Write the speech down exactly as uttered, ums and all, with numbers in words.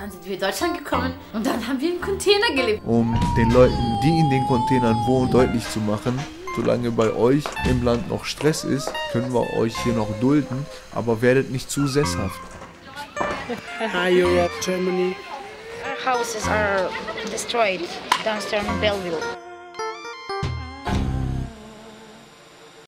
Dann sind wir in Deutschland gekommen und dann haben wir im Container gelebt. Um den Leuten, die in den Containern wohnen, deutlich zu machen, solange bei euch im Land noch Stress ist, können wir euch hier noch dulden, aber werdet nicht zu sesshaft. Hi Europe, Germany. Our houses are destroyed downstairs in Belleville.